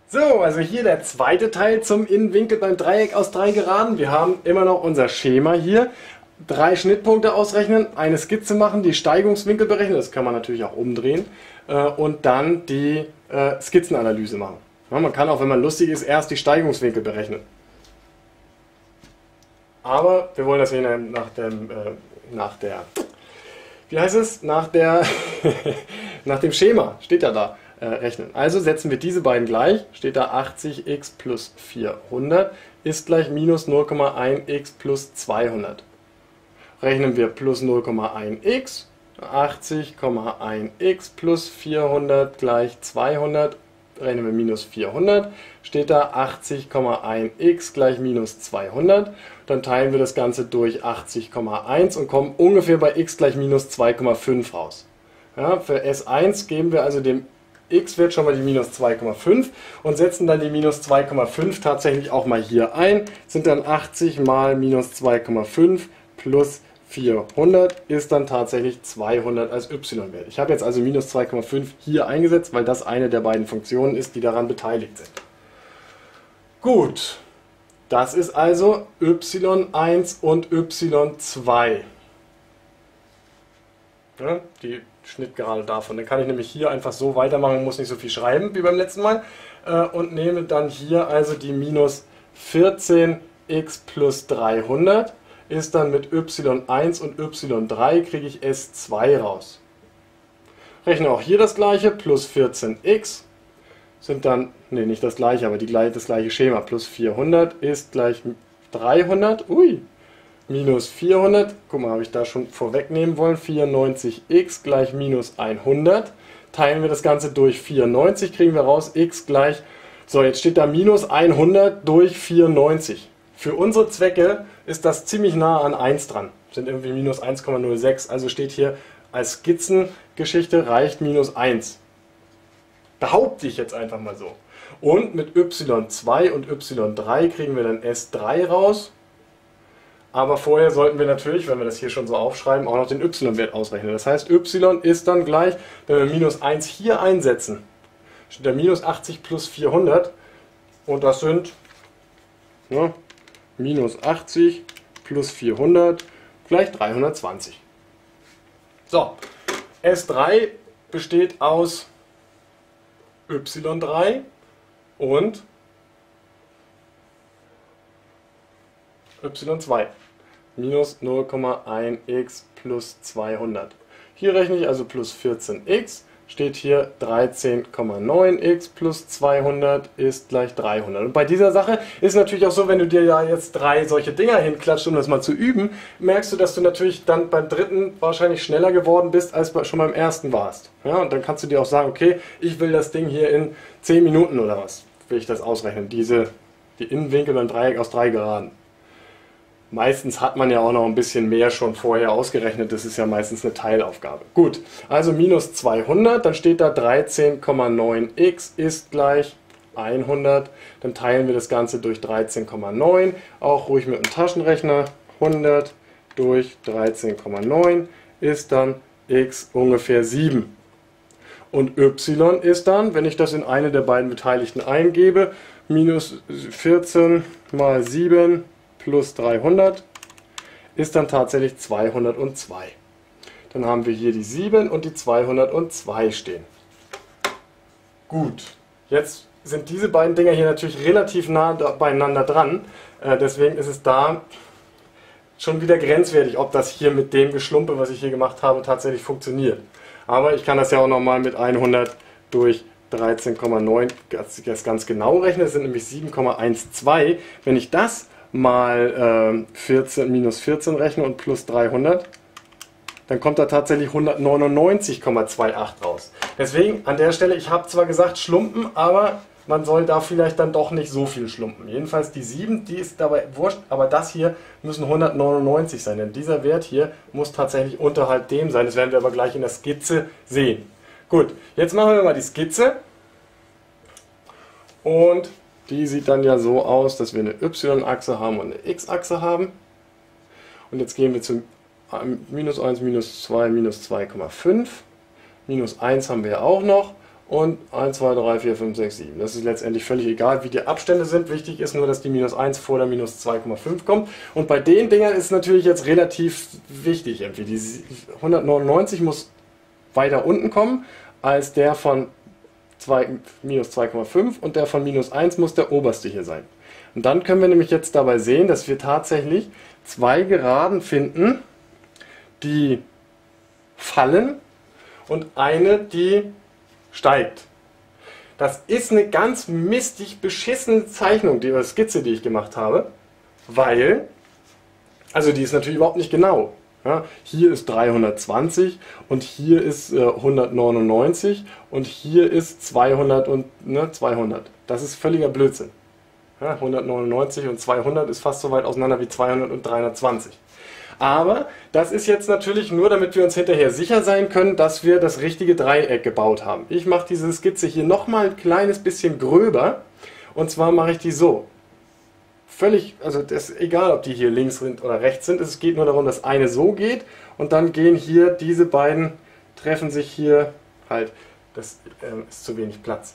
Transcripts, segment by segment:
So, also hier der zweite Teil zum Innenwinkel beim Dreieck aus 3 Geraden. Wir haben immer noch unser Schema hier. 3 Schnittpunkte ausrechnen, eine Skizze machen, die Steigungswinkel berechnen, das kann man natürlich auch umdrehen, und dann die Skizzenanalyse machen. Ja, man kann auch, wenn man lustig ist, erst die Steigungswinkel berechnen. Aber wir wollen das hier nach dem Schema, steht ja da, rechnen. Also setzen wir diese beiden gleich, steht da 80x plus 400 ist gleich minus 0,1x plus 200. Rechnen wir plus 0,1x, 80,1x plus 400 gleich 200, rechnen wir minus 400, steht da 80,1x gleich minus 200. Dann teilen wir das Ganze durch 80,1 und kommen ungefähr bei x gleich minus 2,5 raus. Ja, für S1 geben wir also dem x-Wert schon mal die minus 2,5 und setzen dann die minus 2,5 tatsächlich auch mal hier ein. Sind dann 80 mal minus 2,5 plus 400 ist dann tatsächlich 200 als y-Wert. Ich habe jetzt also minus 2,5 hier eingesetzt, weil das eine der beiden Funktionen ist, die daran beteiligt sind. Gut, das ist also y1 und y2. Ja, die Schnittgerade davon. Dann kann ich nämlich hier einfach so weitermachen, muss nicht so viel schreiben wie beim letzten Mal. Und nehme dann hier also die minus 14x plus 300. Ist dann mit y1 und y3 kriege ich S2 raus. Rechne auch hier das gleiche, plus 14x sind dann, ne, nicht das gleiche, aber das gleiche Schema, plus 400 ist gleich 300, minus 400, guck mal, habe ich da schon vorwegnehmen wollen, 94x gleich minus 100, teilen wir das Ganze durch 94, kriegen wir raus, x gleich, so jetzt steht da minus 100 durch 94. Für unsere Zwecke ist das ziemlich nah an 1 dran, sind irgendwie minus 1,06, also steht hier als Skizzengeschichte reicht minus 1. Behaupte ich jetzt einfach mal so. Und mit y2 und y3 kriegen wir dann S3 raus, aber vorher sollten wir natürlich, wenn wir das hier schon so aufschreiben, auch noch den y-Wert ausrechnen. Das heißt, y ist dann gleich, wenn wir minus 1 hier einsetzen, steht da minus 80 plus 400 und das sind minus 80 plus 400 gleich 320. So, S3 besteht aus y3 und y2. Minus 0,1x plus 200. Hier rechne ich also plus 14x. Steht hier 13,9x plus 200 ist gleich 300. Und bei dieser Sache ist natürlich auch so, wenn du dir ja jetzt 3 solche Dinger hinklatscht, um das mal zu üben, merkst du, dass du natürlich dann beim dritten wahrscheinlich schneller geworden bist, als schon beim ersten warst. Ja, und dann kannst du dir auch sagen, okay, ich will das Ding hier in 10 Minuten oder was, will ich das ausrechnen, die Innenwinkel beim Dreieck aus 3 Geraden. Meistens hat man ja auch noch ein bisschen mehr schon vorher ausgerechnet, das ist ja meistens eine Teilaufgabe. Gut, also minus 200, dann steht da 13,9x ist gleich 100, dann teilen wir das Ganze durch 13,9, auch ruhig mit dem Taschenrechner, 100 durch 13,9 ist dann x ungefähr 7. Und y ist dann, wenn ich das in eine der beiden Beteiligten eingebe, minus 14 mal 7 plus 300 ist dann tatsächlich 202. Dann haben wir hier die 7 und die 202 stehen. Gut, jetzt sind diese beiden Dinger hier natürlich relativ nah beieinander dran. Deswegen ist es da schon wieder grenzwertig, ob das hier mit dem Geschlumpe, was ich hier gemacht habe, tatsächlich funktioniert. Aber ich kann das ja auch nochmal mit 100 durch 13,9 ganz genau rechnen. Das sind nämlich 7,12. Wenn ich das mal minus 14 rechne und plus 300, dann kommt da tatsächlich 199,28 raus. Deswegen an der Stelle, ich habe zwar gesagt Schlumpen, aber man soll da vielleicht dann doch nicht so viel schlumpen. Jedenfalls die 7, die ist dabei wurscht, aber das hier müssen 199 sein, denn dieser Wert hier muss tatsächlich unterhalb dem sein. Das werden wir aber gleich in der Skizze sehen. Gut, jetzt machen wir mal die Skizze und die sieht dann ja so aus, dass wir eine y-Achse haben und eine x-Achse haben. Und jetzt gehen wir zu minus 1, minus 2, minus 2,5. Minus 1 haben wir ja auch noch. und 1, 2, 3, 4, 5, 6, 7. Das ist letztendlich völlig egal, wie die Abstände sind. Wichtig ist nur, dass die minus 1 vor der minus 2,5 kommt. Und bei den Dingern ist natürlich jetzt relativ wichtig, irgendwie. Die 199 muss weiter unten kommen als der von minus 2,5 und der von minus 1 muss der oberste hier sein. Und dann können wir nämlich jetzt dabei sehen, dass wir tatsächlich zwei Geraden finden, die fallen und eine, die steigt. Das ist eine ganz mistig beschissene Zeichnung, die Skizze, die ich gemacht habe, weil, also die ist natürlich überhaupt nicht genau. Ja, hier ist 320 und hier ist 199 und hier ist 200 und 200. Das ist völliger Blödsinn. Ja, 199 und 200 ist fast so weit auseinander wie 200 und 320. Aber das ist jetzt natürlich nur, damit wir uns hinterher sicher sein können, dass wir das richtige Dreieck gebaut haben. Ich mache diese Skizze hier nochmal ein kleines bisschen gröber und zwar mache ich die so. Völlig, also das ist egal, ob die hier links sind oder rechts sind, es geht nur darum, dass eine so geht und dann gehen hier diese beiden, treffen sich hier halt, das ist zu wenig Platz.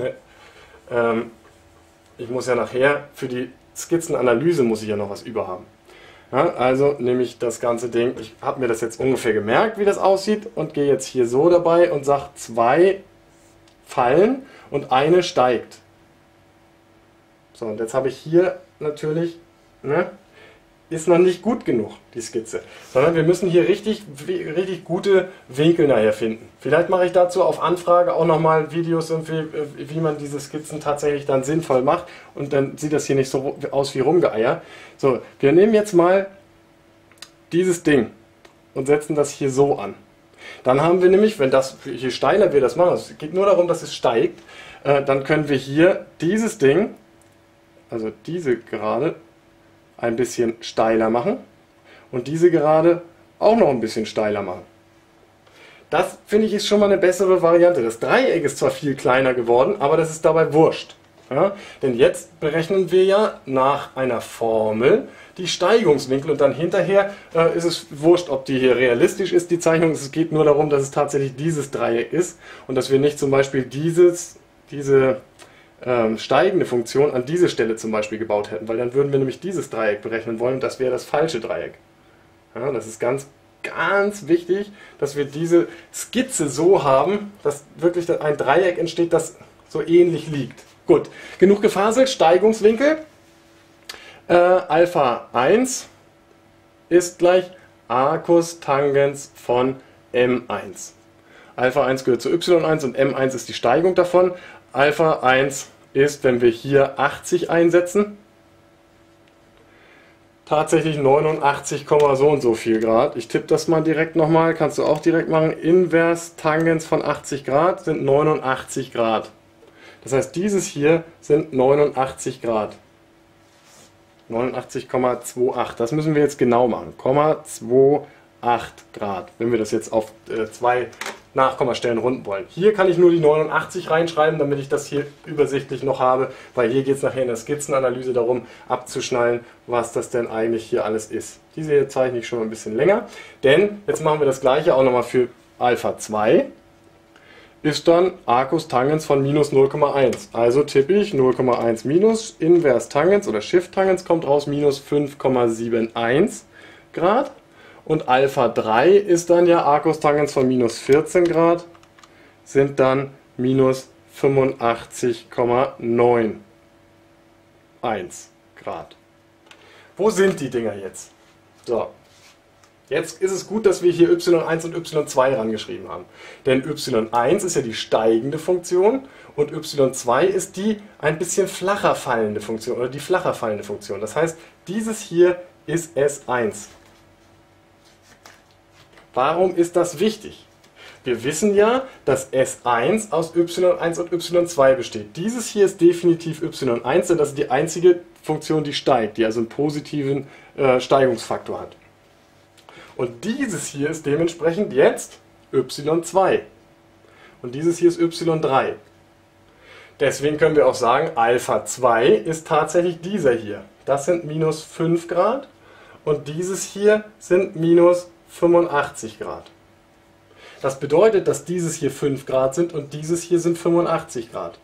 Ich muss ja nachher für die Skizzenanalyse muss ich ja noch was über haben. Ja, also nehme ich das ganze Ding, ich habe mir das jetzt ungefähr gemerkt, wie das aussieht und gehe jetzt hier so dabei und sage, zwei fallen und eine steigt. So, und jetzt habe ich hier natürlich, ist noch nicht gut genug, die Skizze. Sondern wir müssen hier richtig gute Winkel nachher finden. Vielleicht mache ich dazu auf Anfrage auch nochmal Videos, wie man diese Skizzen tatsächlich dann sinnvoll macht. Und dann sieht das hier nicht so aus wie Rumgeeier. So, wir nehmen jetzt mal dieses Ding und setzen das hier so an. Dann haben wir nämlich, je steiler wir das machen, es geht nur darum, dass es steigt, dann können wir hier dieses Ding, also diese Gerade, ein bisschen steiler machen und diese Gerade auch noch ein bisschen steiler machen. Das finde ich ist schon mal eine bessere Variante. Das Dreieck ist zwar viel kleiner geworden, aber das ist dabei wurscht. Ja? Denn jetzt berechnen wir ja nach einer Formel die Steigungswinkel und dann hinterher ist es wurscht, ob die hier realistisch ist, die Zeichnung. Es geht nur darum, dass es tatsächlich dieses Dreieck ist und dass wir nicht zum Beispiel diese steigende Funktion an diese Stelle zum Beispiel gebaut hätten, weil dann würden wir nämlich dieses Dreieck berechnen wollen und das wäre das falsche Dreieck. Ja, das ist ganz wichtig, dass wir diese Skizze so haben, dass wirklich ein Dreieck entsteht, das so ähnlich liegt. Gut, genug gefaselt, Steigungswinkel. Alpha 1 ist gleich Arcus Tangens von M1. Alpha 1 gehört zu Y1 und M1 ist die Steigung davon. Alpha 1 ist, wenn wir hier 80 einsetzen, tatsächlich 89, so und so viel Grad. Ich tippe das mal direkt nochmal, kannst du auch direkt machen. Invers Tangens von 80 Grad sind 89 Grad. Das heißt, dieses hier sind 89 Grad. 89,28. Das müssen wir jetzt genau machen. 0,28 Grad, wenn wir das jetzt auf zwei Nachkommastellen runden wollen. Hier kann ich nur die 89 reinschreiben, damit ich das hier übersichtlich noch habe, weil hier geht es nachher in der Skizzenanalyse darum, abzuschnallen, was das denn eigentlich hier alles ist. Diese hier zeichne ich schon ein bisschen länger, denn jetzt machen wir das gleiche auch nochmal für Alpha 2. Ist dann Arcus Tangens von minus 0,1. Also tippe ich 0,1 minus, Invers Tangens oder Shift Tangens kommt raus minus 5,71 Grad. Und Alpha 3 ist dann ja Arcus Tangens von minus 14 Grad, sind dann minus 85,91 Grad. Wo sind die Dinger jetzt? So, jetzt ist es gut, dass wir hier y1 und y2 rangeschrieben haben. Denn y1 ist ja die steigende Funktion und y2 ist die ein bisschen flacher fallende Funktion oder die flacher fallende Funktion. Das heißt, dieses hier ist S1. Warum ist das wichtig? Wir wissen ja, dass S1 aus y1 und y2 besteht. Dieses hier ist definitiv y1, denn das ist die einzige Funktion, die steigt, die also einen positiven Steigungsfaktor hat. Und dieses hier ist dementsprechend jetzt y2. Und dieses hier ist y3. Deswegen können wir auch sagen, Alpha 2 ist tatsächlich dieser hier. Das sind minus 5 Grad und dieses hier sind minus 85 Grad. Das bedeutet, dass dieses hier 5 Grad sind und dieses hier sind 85 Grad.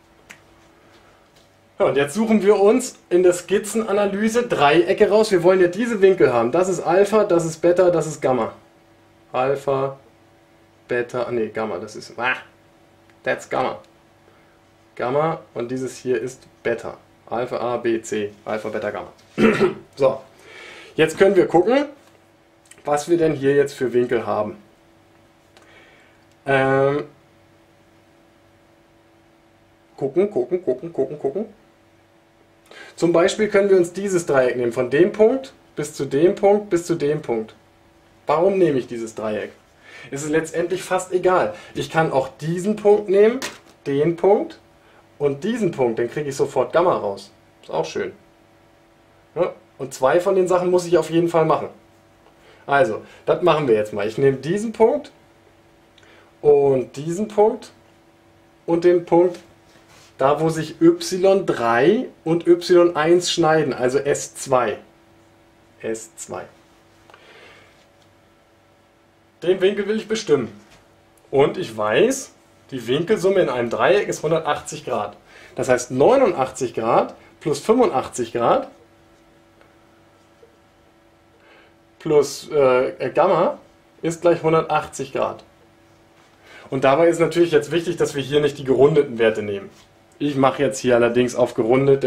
Ja, und jetzt suchen wir uns in der Skizzenanalyse Dreiecke raus. Wir wollen ja diese Winkel haben. Das ist Alpha, das ist Beta, das ist Gamma. Alpha, Beta, nee, Gamma, das ist, that's Gamma. Gamma und dieses hier ist Beta. Alpha, A, B, C, Alpha, Beta, Gamma. So, jetzt können wir gucken, was wir denn hier jetzt für Winkel haben. Gucken. Zum Beispiel können wir uns dieses Dreieck nehmen, von dem Punkt bis zu dem Punkt bis zu dem Punkt. Warum nehme ich dieses Dreieck? Es ist letztendlich fast egal. Ich kann auch diesen Punkt nehmen, den Punkt und diesen Punkt, dann kriege ich sofort Gamma raus. Ist auch schön. Ja, und zwei von den Sachen muss ich auf jeden Fall machen. Also, das machen wir jetzt mal. Ich nehme diesen Punkt und diesen Punkt und den Punkt, da wo sich y3 und y1 schneiden, also S2. S2. Den Winkel will ich bestimmen. Und ich weiß, die Winkelsumme in einem Dreieck ist 180 Grad. Das heißt 89 Grad plus 85 Grad plus Gamma ist gleich 180 Grad. Und dabei ist natürlich jetzt wichtig, dass wir hier nicht die gerundeten Werte nehmen. Ich mache jetzt hier allerdings auf gerundet,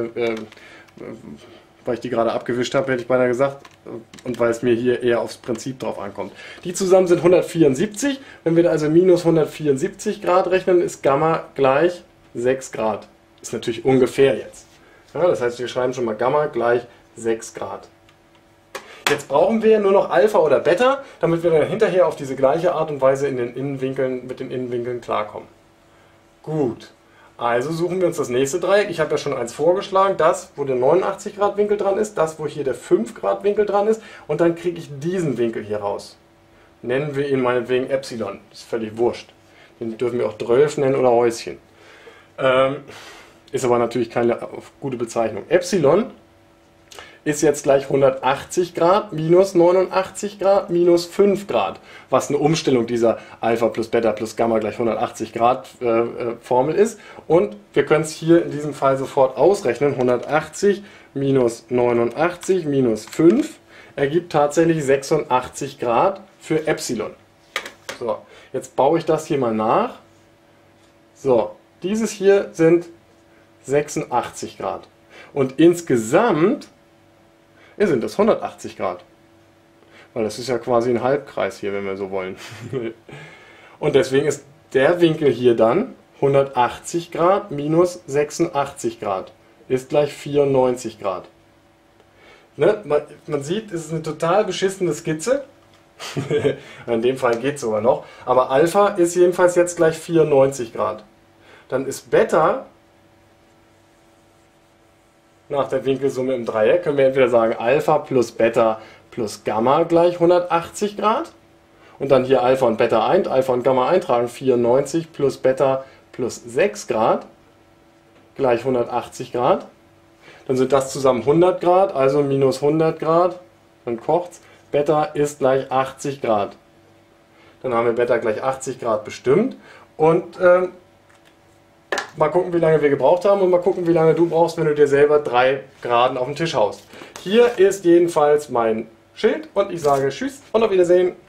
weil ich die gerade abgewischt habe, hätte ich beinahe gesagt, und weil es mir hier eher aufs Prinzip drauf ankommt. Die zusammen sind 174, wenn wir also minus 174 Grad rechnen, ist Gamma gleich 6 Grad. Ist natürlich ungefähr jetzt. Ja, das heißt, wir schreiben schon mal Gamma gleich 6 Grad. Jetzt brauchen wir nur noch Alpha oder Beta, damit wir dann hinterher auf diese gleiche Art und Weise mit den Innenwinkeln klarkommen. Gut. Also suchen wir uns das nächste Dreieck. Ich habe ja schon eins vorgeschlagen, das, wo der 89 Grad Winkel dran ist, das, wo hier der 5 Grad Winkel dran ist, und dann kriege ich diesen Winkel hier raus. Nennen wir ihn meinetwegen Epsilon. Das ist völlig wurscht. Den dürfen wir auch 12 nennen oder Häuschen. Ist aber natürlich keine gute Bezeichnung. Epsilon ist jetzt gleich 180 Grad minus 89 Grad minus 5 Grad, was eine Umstellung dieser Alpha plus Beta plus Gamma gleich 180 Grad Formel ist. Und wir können es hier in diesem Fall sofort ausrechnen. 180 minus 89 minus 5 ergibt tatsächlich 86 Grad für Epsilon. So, jetzt baue ich das hier mal nach. So, dieses hier sind 86 Grad. Und insgesamt sind das 180 Grad. Weil das ist ja quasi ein Halbkreis hier, wenn wir so wollen. Und deswegen ist der Winkel hier dann 180 Grad minus 86 Grad. Ist gleich 94 Grad. Ne? Man sieht, es ist eine total beschissene Skizze. In dem Fall geht es sogar noch. Aber Alpha ist jedenfalls jetzt gleich 94 Grad. Dann ist Beta nach der Winkelsumme im Dreieck, können wir entweder sagen Alpha plus Beta plus Gamma gleich 180 Grad. Und dann hier Alpha und Beta Alpha und Gamma eintragen. 94 plus Beta plus 6 Grad gleich 180 Grad. Dann sind das zusammen 100 Grad, also minus 100 Grad. Dann kocht's. Beta ist gleich 80 Grad. Dann haben wir Beta gleich 80 Grad bestimmt. Und mal gucken, wie lange wir gebraucht haben und mal gucken, wie lange du brauchst, wenn du dir selber 3 Geraden auf den Tisch haust. Hier ist jedenfalls mein Schild und ich sage Tschüss und auf Wiedersehen.